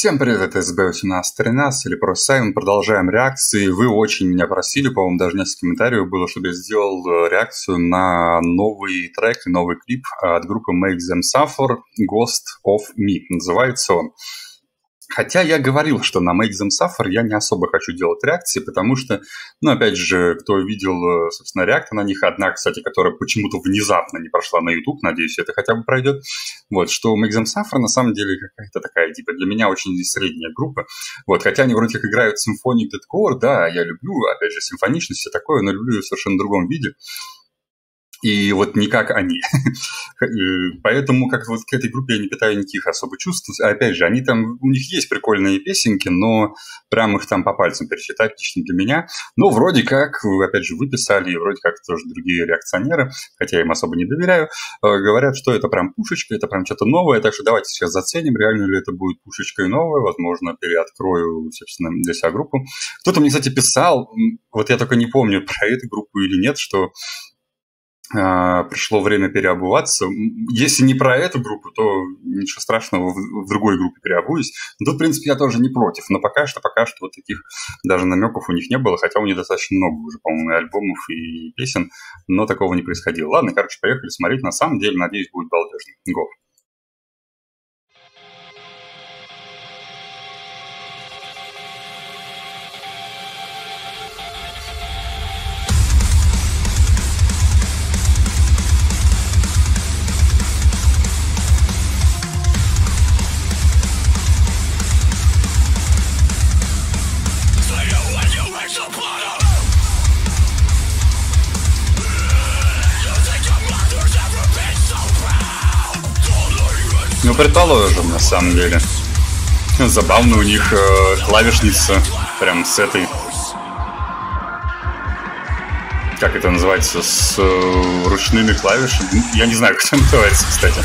Всем привет, это СБ1813 или просто Саймон. Продолжаем реакции. Вы очень меня просили, по-моему, даже несколько комментариев было, чтобы я сделал реакцию на новый трек, новый клип от группы Make Them Suffer, Ghost of Me называется он. Хотя я говорил, что на Make Them Suffer я не особо хочу делать реакции, потому что, опять же, кто видел, собственно, реакты на них, одна, кстати, которая почему-то внезапно не прошла на YouTube, надеюсь, это хотя бы пройдет, что Make Them Suffer на самом деле какая-то такая, типа, для меня очень средняя группа, хотя они вроде как играют Symphonic Deathcore, да, я люблю, опять же, симфоничность и такое, но люблю ее в совершенно другом виде. И не как они. Поэтому как к этой группе я не питаю никаких особых чувств. Опять же, они там, у них есть прикольные песенки, но прям их там по пальцам пересчитать лично для меня. Но вроде как, опять же, вы писали, и вроде как тоже другие реакционеры, хотя я им особо не доверяю, говорят, что это прям пушечка, это прям что-то новое. Так что давайте сейчас заценим, реально ли это будет пушечкой новое. Возможно, переоткрою, собственно, для себя группу. Кто-то мне, кстати, писал, я только не помню, про эту группу или нет, что пришло время переобуваться. Если не про эту группу, то ничего страшного, в другой группе переобуюсь. Тут, в принципе, я тоже не против. Но пока что таких даже намеков у них не было. Хотя у них достаточно много уже, по-моему, и альбомов, и песен. Но такого не происходило. Ладно, поехали смотреть. На самом деле, надеюсь, будет балдежно. Го! Предположим, на самом деле. Забавно у них клавишница прям с этой... Как это называется? С ручными клавишами. Я не знаю, как это называется, кстати.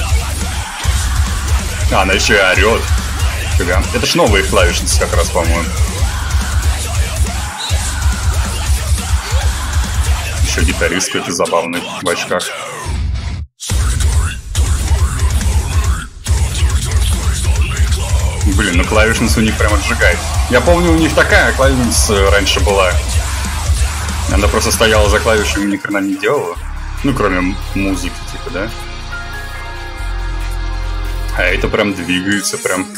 Она еще и орет. Это ж новые клавишницы как раз, по-моему. Еще гитарист какой-то забавный в очках. Блин, клавишница у них прям отжигает. Я помню, у них такая клавишница раньше была. Она просто стояла за клавишами и ни хрена не делала. Кроме музыки, типа, да? А это прям двигается, прям...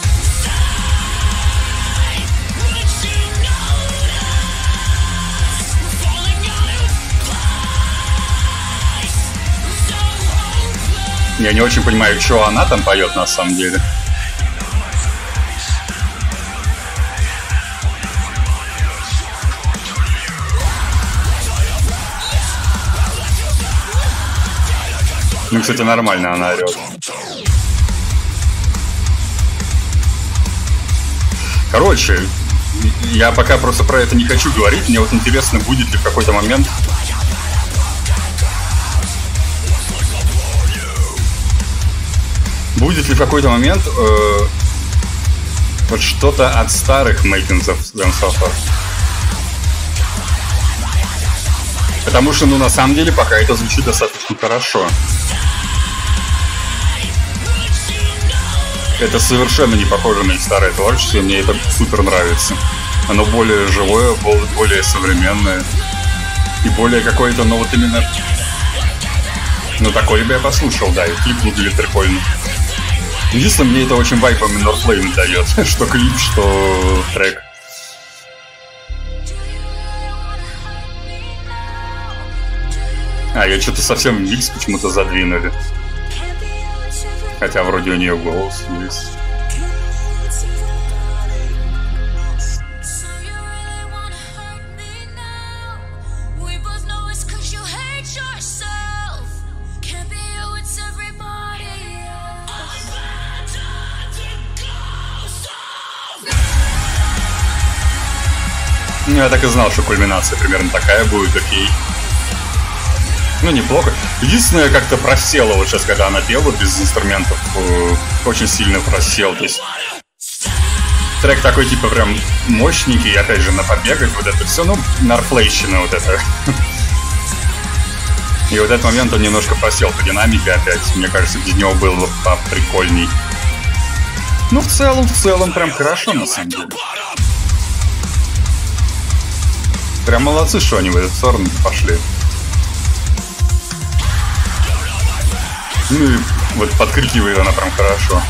Я не очень понимаю, что она там поет на самом деле. Кстати, нормально она орет. Короче, я пока просто про это не хочу говорить. Мне интересно, будет ли в какой-то момент... Будет ли в какой-то момент что-то от старых Making Them Suffer. Потому что, на самом деле, пока это звучит достаточно хорошо. Это совершенно не похоже на их старое творчество, и мне это супер нравится. Оно более живое, более современное. И более какое-то, именно... такое бы я послушал, да, и клип выглядит прикольно. Единственное, мне это очень вайп Minor Flame дает. Что клип, что трек. Ее что-то совсем микс почему-то задвинули. Хотя вроде у нее голос есть. Я так и знал, что кульминация примерно такая будет, окей. Неплохо. Единственное, как-то просело сейчас, когда она пела без инструментов, очень сильно просел. То есть трек такой, типа, прям мощненький, опять же, на побегать, это все, нарфлейщина это. И этот момент он немножко просел по динамике опять. Мне кажется, без него было бы поприкольней. Ну, в целом, прям хорошо, на самом деле. Прям молодцы, что они в эту сторону пошли. Ну и вот подкрикивает она прям хорошо.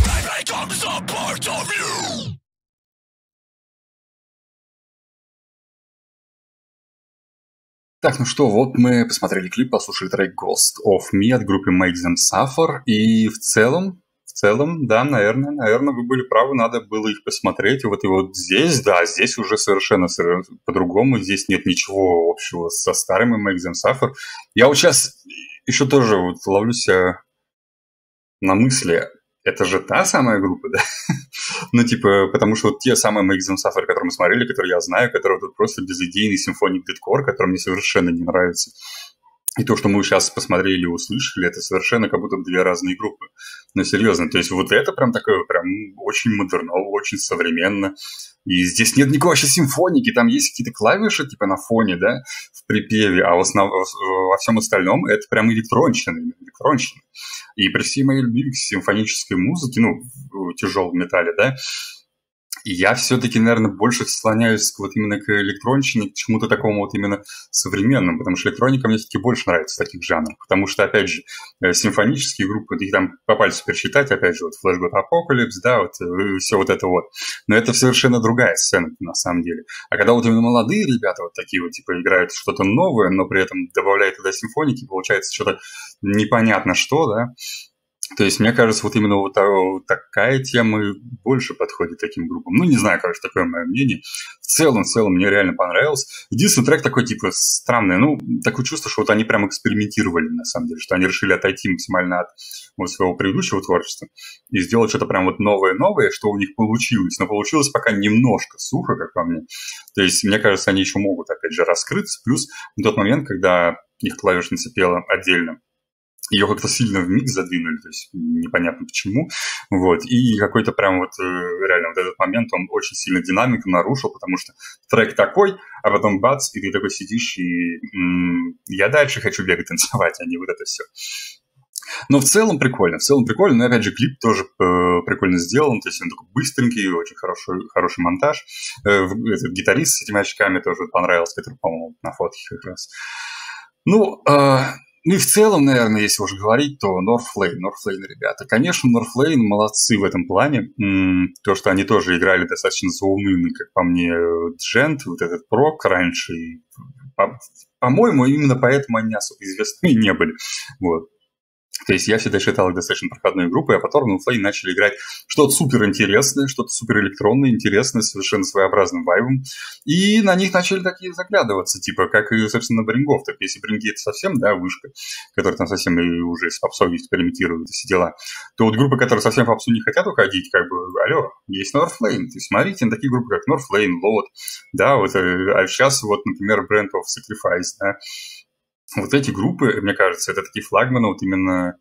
Так, ну что, вот мы посмотрели клип, послушали трек Ghost of Me от группы Make Them Suffer. И в целом, да, наверное, вы были правы, надо было их посмотреть. И вот здесь, да, здесь уже совершенно по-другому. Здесь нет ничего общего со старыми Make Them Suffer. Я вот сейчас еще тоже вот ловлю себя на мысли, это же та самая группа, да? Ну, типа, потому что вот те самые Make Them Suffer, которые мы смотрели, которые я знаю, которые тут просто безыдейный симфоник дедкор, который мне совершенно не нравится. И то, что мы сейчас посмотрели и услышали, это совершенно как будто две разные группы. Ну, серьезно, то есть вот это прям такое, прям очень модерново, очень современно. И здесь нет никакой вообще симфоники, там есть какие-то клавиши типа на фоне, да, в припеве, а во всем остальном это прям электронщина. И при всей моей любви к симфонической музыке, ну, в тяжелом металле, да, и я все-таки, наверное, больше склоняюсь вот именно к электронщине, к чему-то такому вот именно современному, потому что электроника мне все-таки больше нравится в таких жанрах, потому что, опять же, симфонические группы, их там по пальцу пересчитать, опять же, вот Flash God Apocalypse, да, вот все вот это вот, но это совершенно другая сцена на самом деле. А когда вот именно молодые ребята вот такие вот, типа, играют что-то новое, но при этом добавляют туда симфоники, получается что-то непонятно что, да. То есть, мне кажется, вот именно вот такая тема больше подходит таким группам. Ну, не знаю, короче, такое мое мнение. В целом, мне реально понравилось. Единственный трек такой, типа, странный. Ну, такое чувство, что вот они прям экспериментировали, на самом деле, что они решили отойти максимально от вот своего предыдущего творчества и сделать что-то прям вот новое, что у них получилось. Но получилось пока немножко сухо, как по мне. То есть, мне кажется, они еще могут, опять же, раскрыться. Плюс в тот момент, когда их клавишница пела отдельно, ее как-то сильно в микс задвинули, то есть непонятно почему, вот, и какой-то прям вот реально вот этот момент, он очень сильно динамику нарушил, потому что трек такой, а потом бац, и ты такой сидишь, и я дальше хочу бегать, танцевать, а не вот это все. Но в целом прикольно, но опять же клип тоже прикольно сделан, то есть он такой быстренький, очень хороший монтаж. Этот гитарист с этими очками тоже понравился, который, по-моему, на фотке как раз. Ну и в целом, наверное, если уж говорить, то Northlane, ребята. Конечно, Northlane молодцы в этом плане. То, что они тоже играли достаточно заунывный, как по мне, джент, вот этот прок раньше. И, по-моему, именно поэтому они особо известны не были. Вот. То есть я всегда считал их достаточно проходной группой, а потом Northlane начали играть что-то суперинтересное, что-то суперэлектронное, интересное, совершенно своеобразным вайбом. И на них начали такие заглядываться, типа, как и, собственно, на Брингов. Так если Бринги — это совсем, да, вышка, которая там совсем и уже с попсой экспериментирует и все дела, то вот группы, которые совсем в попсу не хотят уходить, как бы, алло, есть Northlane. То есть смотрите на такие группы, как Northlane, Load, да, вот, а сейчас вот, например, Brand of Sacrifice, да. Вот эти группы, мне кажется, это такие флагманы вот именно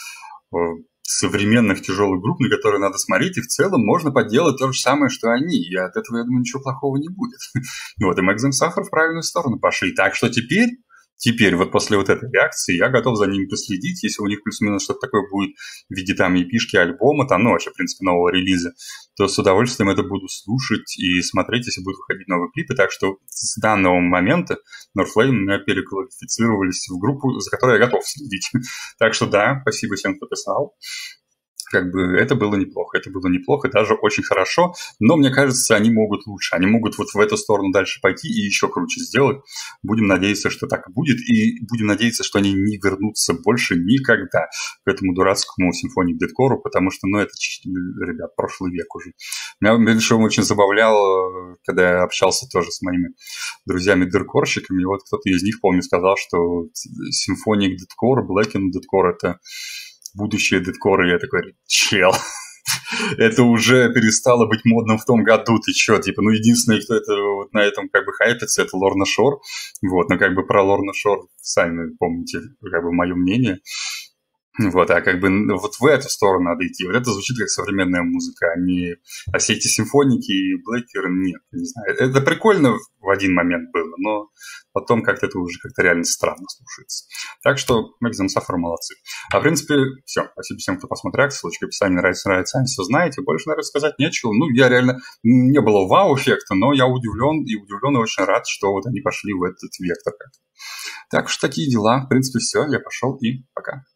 современных тяжелых групп, на которые надо смотреть, и в целом можно поделать то же самое, что они, и от этого, я думаю, ничего плохого не будет. Вот, и Make Them Suffer в правильную сторону пошли. Так что теперь, вот после вот этой реакции, я готов за ними последить, если у них плюс-минус что-то такое будет в виде там эпишки, альбома, там, ну, вообще, в принципе, нового релиза, то с удовольствием это буду слушать и смотреть, если будут выходить новые клипы. Так что с данного момента Northlane у меня переквалифицировались в группу, за которой я готов следить. Так что да, спасибо всем, кто писал. Как бы это было неплохо, даже очень хорошо, но мне кажется, они могут лучше, они могут вот в эту сторону дальше пойти и еще круче сделать. Будем надеяться, что так и будет, и будем надеяться, что они не вернутся больше никогда к этому дурацкому симфоник дедкору, потому что, ну, это, ребят, прошлый век уже. Меня еще очень забавляло, когда я общался тоже с моими друзьями-дедкорщиками, и вот кто-то из них, помню, сказал, что симфоник дедкор, Blackened дедкор — это будущее дедкора. И я такой, чел, это уже перестало быть модным в том году, ты чё, типа, ну, единственный, кто это вот на этом как бы хайпится, это Лорна Шор, вот, но как бы про Лорна Шор сами помните, как бы, мое мнение, Вот, а как бы вот в эту сторону надо идти. Вот это звучит как современная музыка, а все эти симфоники и блэкеры, нет, не знаю. Это прикольно в один момент было, но потом как-то это уже как-то реально странно слушается. Так что Max and Suffer молодцы. А в принципе, все. Спасибо всем, кто посмотрел реакцию. Ссылочка в описании. Нравится, сами все знаете. Больше, наверное, сказать нечего. Ну, я реально... Не было вау-эффекта, но я удивлен и очень рад, что вот они пошли в этот вектор. Так что такие дела. В принципе, все. Я пошел и пока.